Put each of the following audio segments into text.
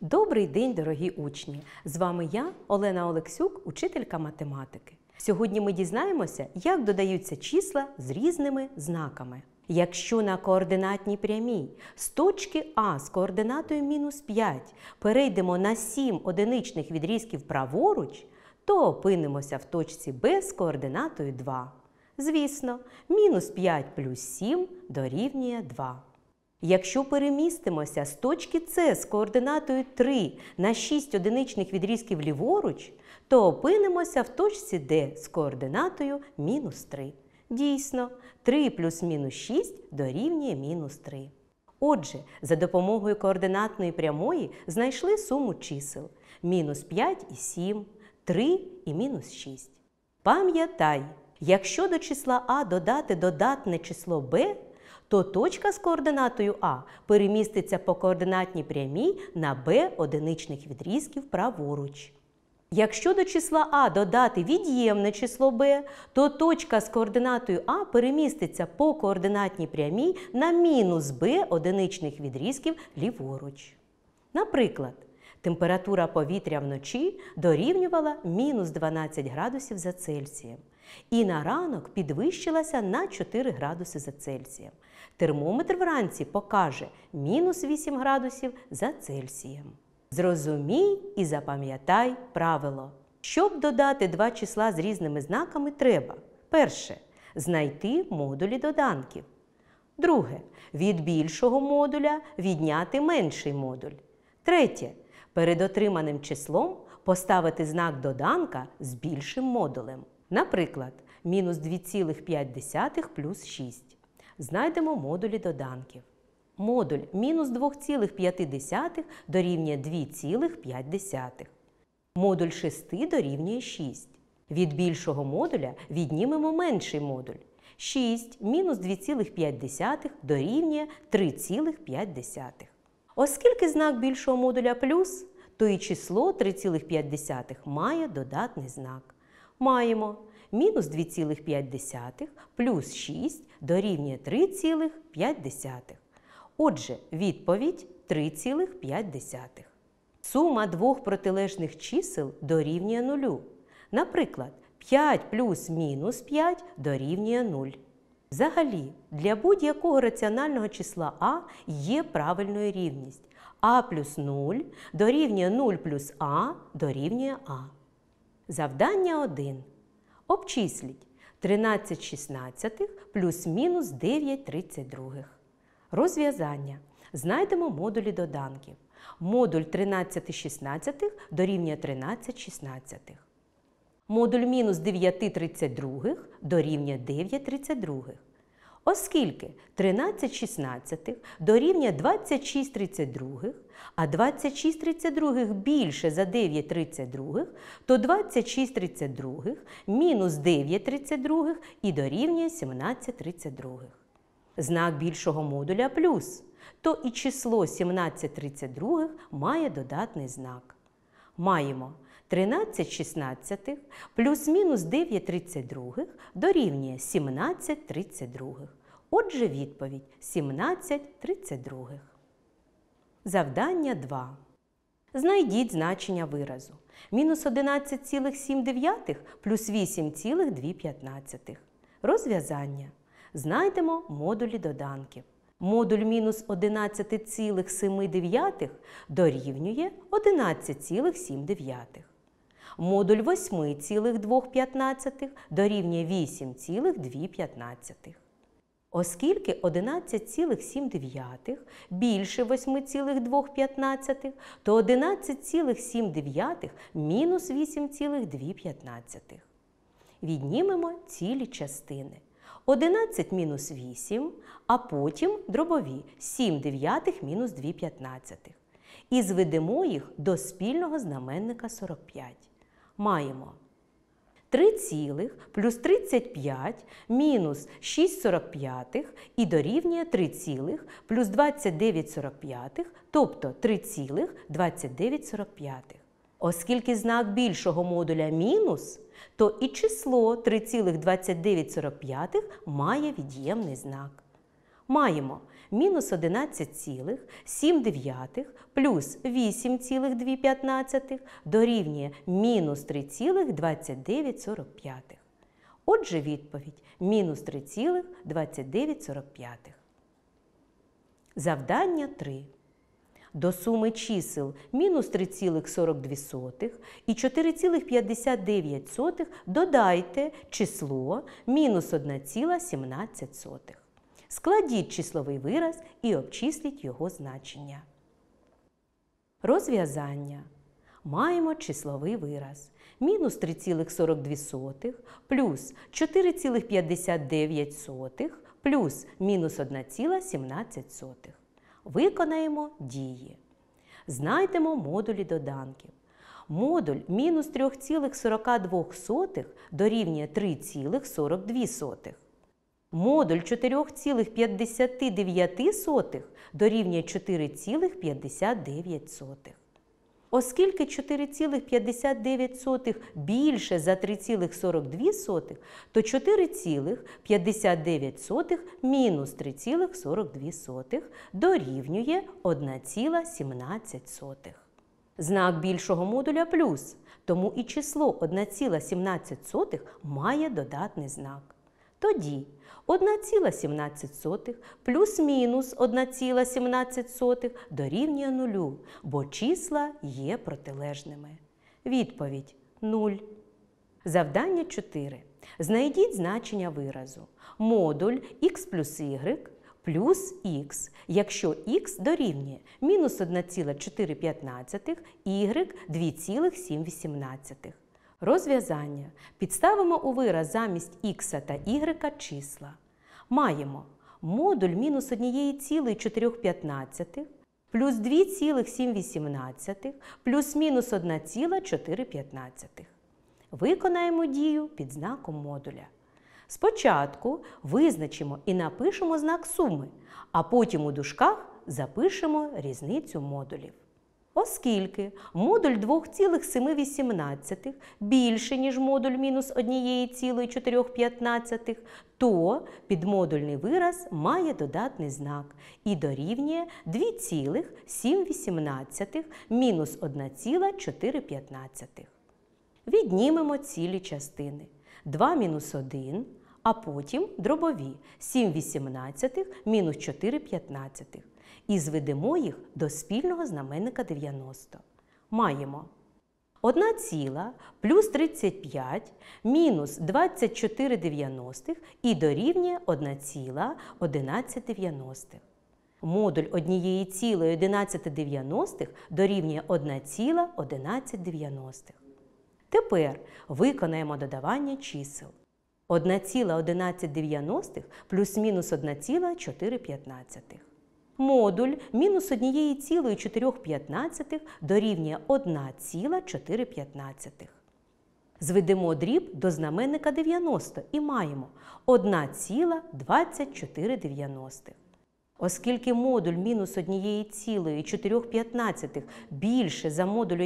Добрий день, дорогі учні! З вами я, Олена Олексюк, учителька математики. Сьогодні ми дізнаємося, як додаються числа з різними знаками. Якщо на координатній прямій з точки А з координатою -5 перейдемо на 7 одиничних відрізків праворуч, то опинимося в точці Б з координатою 2. Звісно, -5 плюс 7 дорівнює 2. Якщо перемістимося з точки С з координатою 3 на 6 одиничних відрізків ліворуч, то опинимося в точці Д з координатою -3. Дійсно, 3 плюс -6 дорівнює -3. Отже, за допомогою координатної прямої знайшли суму чисел -5 і 7, 3 і -6. Пам'ятай, якщо до числа А додати додатне число Б, то точка з координатою А переміститься по координатній прямій на Б одиничних відрізків праворуч. Якщо до числа А додати від'ємне число Б, то точка з координатою А переміститься по координатній прямій на -Б одиничних відрізків ліворуч. Наприклад, температура повітря вночі дорівнювала -12 градусів за Цельсієм. І на ранок підвищилася на 4 градуси за Цельсієм. Термометр вранці покаже -8 градусів за Цельсієм. Зрозумій і запам'ятай правило. Щоб додати два числа з різними знаками, треба: перше – знайти модулі доданків. Друге – від більшого модуля відняти менший модуль. Третє – перед отриманим числом поставити знак доданка з більшим модулем. Наприклад, -2,5 плюс 6. Знайдемо модулі доданків. Модуль -2,5 дорівнює 2,5. Модуль 6 дорівнює 6. Від більшого модуля віднімемо менший модуль. 6 мінус 2,5 дорівнює 3,5. Оскільки знак більшого модуля плюс, то і число 3,5 має додатний знак. Маємо -2,5 плюс 6 дорівнює 3,5. Отже, відповідь 3,5. Сума двох протилежних чисел дорівнює 0. Наприклад, 5 плюс -5 дорівнює 0. Взагалі, для будь-якого раціонального числа А є правильною рівність. А плюс 0 дорівнює 0 плюс А дорівнює А. Завдання 1. Обчисліть 13/16 плюс-мінус 9/32. Розв'язання. Знайдемо модулі доданків. Модуль 13/16 дорівнює 13/16. Модуль мінус 9/32 дорівнює 9/32. Оскільки 13/16 дорівнює 26/32, а 26/32 більше за 9/32, то 26/32 мінус 9/32 і дорівнює 17/32. Знак більшого модуля плюс, то і число 17/32 має додатний знак. Маємо 13/16 плюс-мінус 9/32 дорівнює 17/32. Отже, відповідь 17/32. Завдання 2. Знайдіть значення виразу. -11,7 плюс 8,2. Розв'язання. Знайдемо модулі доданків. Модуль -11,7 дорівнює 11,7. Модуль 8,2 дорівнює 8,2. Оскільки 11,7 більше 8,2, то 11,7 мінус 8,2. Віднімемо цілі частини. 11 мінус 8, а потім дробові 7/9 мінус 2/15. І зведемо їх до спільного знаменника 45. Маємо 3 плюс 35 мінус 6/45 і дорівнює 3 плюс 29/45, тобто 3,29. Оскільки знак більшого модуля мінус, то і число 3,29 має від'ємний знак. Маємо мінус 11,7 плюс 8,2 дорівнює мінус 3,29. Отже, відповідь мінус 3,29. Завдання 3. До суми чисел мінус 3,42 і 4,59 додайте число мінус 1,17. Складіть числовий вираз і обчисліть його значення. Розв'язання. Маємо числовий вираз. Мінус 3,42 плюс 4,59 плюс мінус 1,17. Виконаємо дії. Знайдемо модулі доданків. Модуль мінус 3,42 дорівнює 3,42. Модуль 4,59 дорівнює 4,59. Оскільки 4,59 більше за 3,42, то 4,59 мінус 3,42 дорівнює 1,17. Знак більшого модуля плюс, тому і число 1,17 має додатний знак. Тоді 1,17 плюс-мінус 1,17 дорівнює 0, бо числа є протилежними. Відповідь – 0. Завдання 4. Знайдіть значення виразу. Модуль х плюс y плюс х, якщо х дорівнює мінус 1,4, y 2,7. Розв'язання. Підставимо у вираз замість х та y числа. Маємо модуль мінус 1,4 плюс 2,7 плюс мінус 1,4. Виконаємо дію під знаком модуля. Спочатку визначимо і напишемо знак суми, а потім у дужках запишемо різницю модулів. Оскільки модуль 2,7 більше, ніж модуль мінус 1,4, то підмодульний вираз має додатний знак і дорівнює 2,7 мінус 1,4. Віднімемо цілі частини. 2 мінус 1, а потім дробові 7/18 мінус 4/15. І зведемо їх до спільного знаменника 90. Маємо 1 ціла плюс 35 мінус 24/90 і дорівнює 1,11. Модуль 1,11 дорівнює 1,11. Тепер виконаємо додавання чисел. 1,11 плюс-мінус 1,4. Модуль мінус 1,4 дорівнює 1,4. Зведемо дріб до знаменника 90 і маємо 1,24. Оскільки модуль мінус 1,4 більше за модуль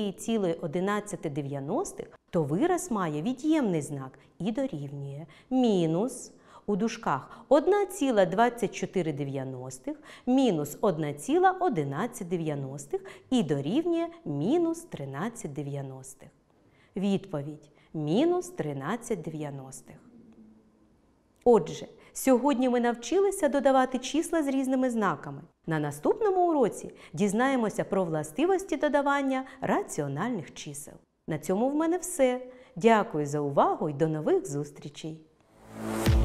1,11, то вираз має від'ємний знак і дорівнює мінус у дужках 1,24 мінус 1,11 і дорівнює мінус 13/90. Відповідь – мінус 13/90. Отже, сьогодні ми навчилися додавати числа з різними знаками. На наступному уроці дізнаємося про властивості додавання раціональних чисел. На цьому в мене все. Дякую за увагу і до нових зустрічей!